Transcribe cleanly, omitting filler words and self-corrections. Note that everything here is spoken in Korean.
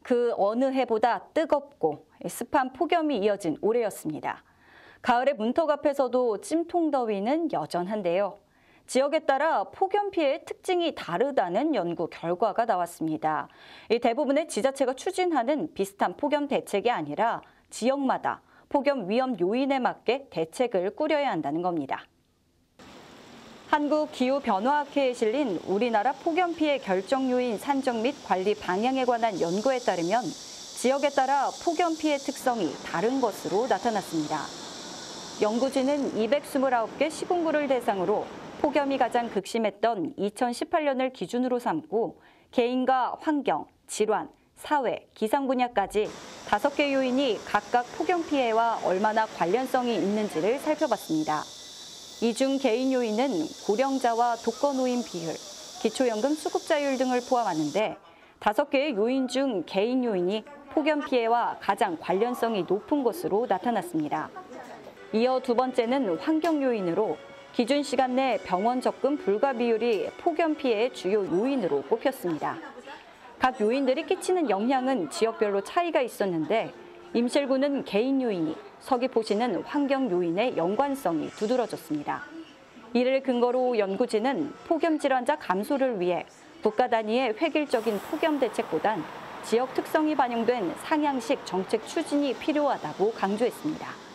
그 어느 해보다 뜨겁고 습한 폭염이 이어진 올해였습니다. 가을의 문턱 앞에서도 찜통더위는 여전한데요. 지역에 따라 폭염 피해의 특징이 다르다는 연구 결과가 나왔습니다. 대부분의 지자체가 추진하는 비슷한 폭염 대책이 아니라 지역마다 폭염 위험 요인에 맞게 대책을 꾸려야 한다는 겁니다. 한국기후변화학회에 실린 우리나라 폭염 피해 결정 요인 산정 및 관리 방향에 관한 연구에 따르면 지역에 따라 폭염 피해 특성이 다른 것으로 나타났습니다. 연구진은 229개 시군구를 대상으로 폭염이 가장 극심했던 2018년을 기준으로 삼고 개인과 환경, 질환, 사회, 기상 분야까지 5개 요인이 각각 폭염 피해와 얼마나 관련성이 있는지를 살펴봤습니다. 이 중 개인 요인은 고령자와 독거노인 비율, 기초연금 수급자율 등을 포함하는데 5개의 요인 중 개인 요인이 폭염 피해와 가장 관련성이 높은 것으로 나타났습니다. 이어 두 번째는 환경 요인으로 기준 시간 내 병원 접근 불가 비율이 폭염 피해의 주요 요인으로 꼽혔습니다. 각 요인들이 끼치는 영향은 지역별로 차이가 있었는데 임실구는 개인 요인이, 서귀포시는 환경 요인의 연관성이 두드러졌습니다. 이를 근거로 연구진은 폭염 질환자 감소를 위해 국가 단위의 획일적인 폭염 대책보단 지역 특성이 반영된 상향식 정책 추진이 필요하다고 강조했습니다.